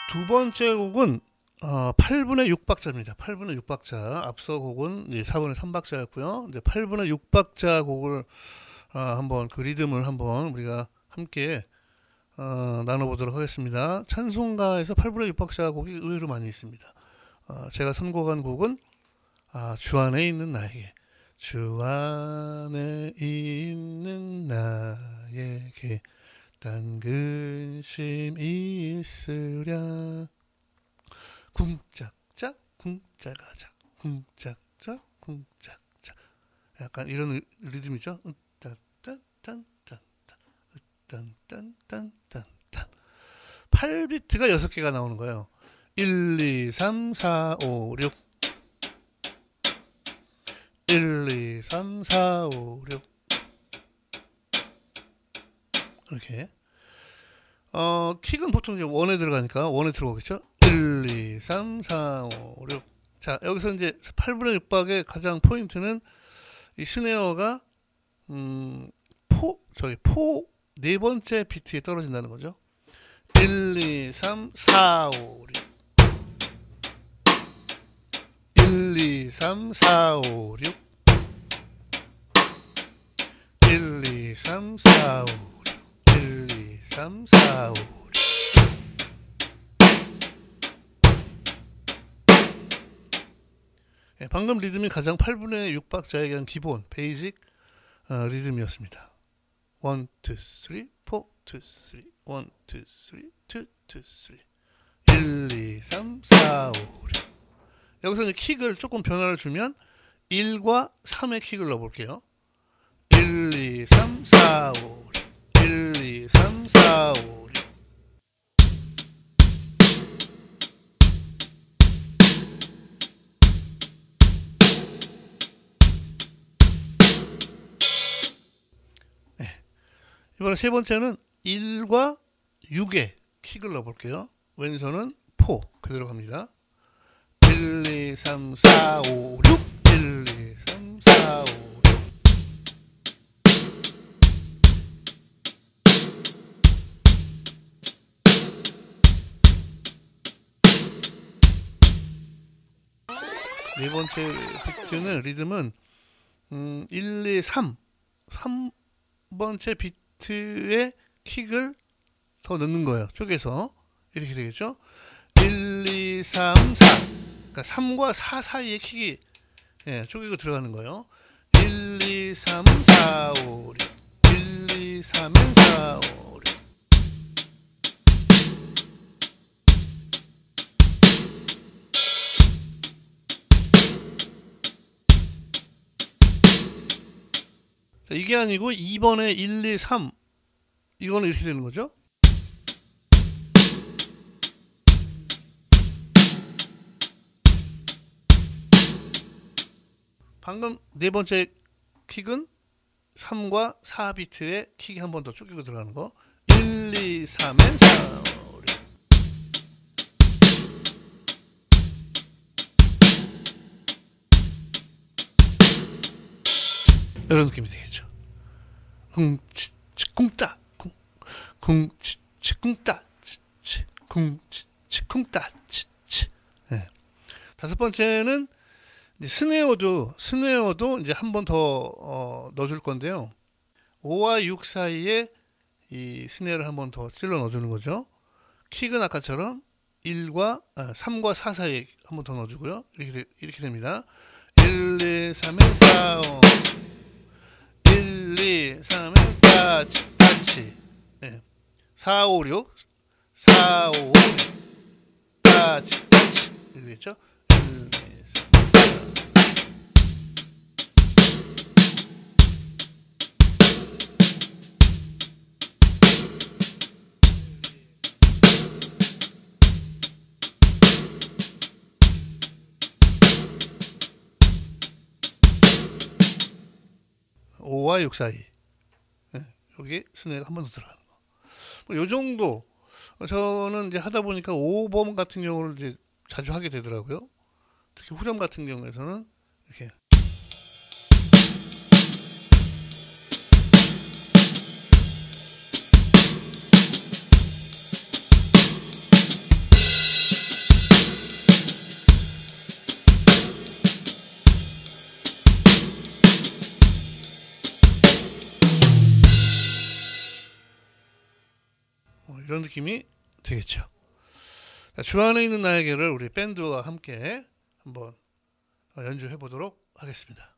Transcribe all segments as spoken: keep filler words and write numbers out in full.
두 번째 곡은 어, 팔 분의 육 박자입니다. 팔 분의 육 박자. 앞서 곡은 이제 사 분의 삼 박자였고요. 이제 팔 분의 육 박자 곡을 어, 한번 그 리듬을 한번 우리가 함께 어, 나눠보도록 하겠습니다. 찬송가에서 팔 분의 육 박자 곡이 의외로 많이 있습니다. 어, 제가 선곡한 곡은 아, 주 안에 있는 나에게, 주 안에 있는 나에게 딴 근심 있으랴, 쿵짝짝 쿵짝가자 쿵짝짝 쿵짝짝, 약간 이런 리듬이죠. 딴딴딴딴딴 딴딴딴딴딴. 팔 비트가 여섯 개가 나오는 거예요. 일, 이, 삼, 사, 오, 육 일, 이, 삼, 사, 오, 육 이렇게. 어, 킥은 보통 이제 원에 들어가니까 원에 들어가겠죠. 일, 이, 삼, 사, 오, 육. 자, 여기서 이제 팔 분의 육 박의 가장 포인트는 이 스네어가 음, 포, 저기 포 네 번째 비트에 떨어진다는 거죠. 일, 이, 삼, 사, 오, 육 일, 이, 삼, 사, 오, 육 일, 이, 삼, 사, 오, 일, 이, 삼, 사, 오, 육. 예, 방금 리듬이 가장 팔 분의 육 박자에 대한 기본 베이직 어, 리듬이었습니다. 일, 이, 삼, 사, 이, 일, 이, 삼, 이, 이, 삼 일, 이, 삼, 사, 오, 육. 여기서 이제 킥을 조금 변화를 주면 일과 삼의 킥을 넣어볼게요. 일, 이, 삼, 사, 오, 육 일, 이, 삼, 사, 오, 육. 네. 이번에 세 번째는 일과 육에 킥을 넣어볼게요. 왼손은 포 그대로 갑니다. 일, 이, 삼, 사, 오, 육 일, 이, 삼, 사, 오, 육. 네 번째 비트는 리듬은 음, 일, 이, 삼 삼 번째 비트에 킥을 더 넣는 거예요. 쪼개서 이렇게 되겠죠. 일, 이, 삼, 사. 그러니까 삼과 사 사이에 킥이 예, 쪼개고 들어가는 거예요. 일, 이, 삼, 사, 오, 육 일, 이, 삼, 사, 오, 육. 자, 이게 아니고 이 번에 일, 이, 삼 이거는 이렇게 되는 거죠. 방금 네 번째 킥은 삼과 사 비트에 킥이 한 번 더 쪼개고 들어가는 거. 일, 이, 삼, 사, 오, 육. 이런 느낌이 되겠죠. 쿵치, 치, 쿵따, 쿵, 쿵치, 치, 쿵따, 치, 치, 쿵치, 치, 쿵따, 치, 치. 네. 다섯 번째는 이제 스네어도 스네어도 이제 한 번 더 어, 넣어줄 건데요. 오와 육 사이에 이 스네어를 한 번 더 찔러 넣어주는 거죠. 킥은 아까처럼 일과 아, 삼과 사 사이에 한 번 더 넣어주고요. 이렇게 되, 이렇게 됩니다. 일, 이, 삼, 사, 오 일, 이, 삼, 사, 치, 따치. 네. 사, 오, 육 사, 오, 육 따치, 따치. 이렇게 됐죠. 일, 이, 오와 육 사이. 네, 여기 스네어가 한 번 더 들어가는 거. 뭐, 요 정도. 저는 이제 하다 보니까 오 번 같은 경우를 이제 자주 하게 되더라고요. 특히 후렴 같은 경우에서는 이렇게. 이런 느낌이 되겠죠. 자, 주 안에 있는 나에게를 우리 밴드와 함께 한번 연주해 보도록 하겠습니다.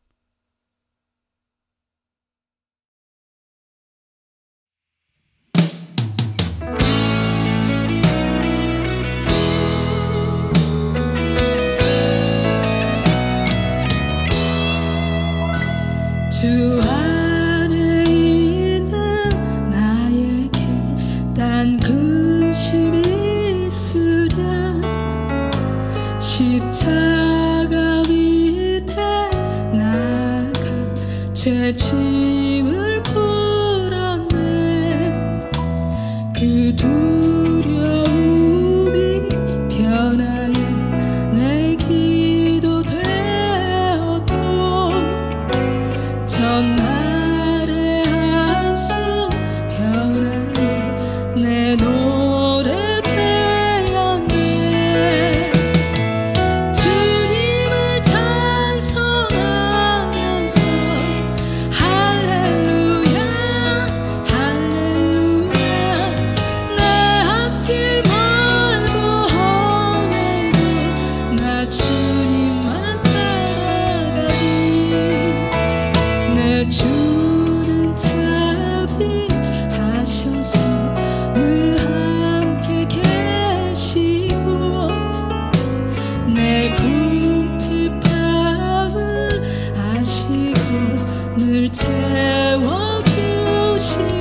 주 안에 있는 나에게 딴 근심이 있으랴 십자가 밑에 나가 죄짐을 풀었네. 그 두려움이 변하여 내 기도 되었고 전날의 한숨 변하여 내 노래 되었네. 주님을 찬송하면서 할렐루야 할렐루야 내 앞길 멀고 험해도 나 주님만 따라가리. 내 주는 자비하셔서 늘 함께 계시고 내 궁핍함을 아시고 늘 채워주시네.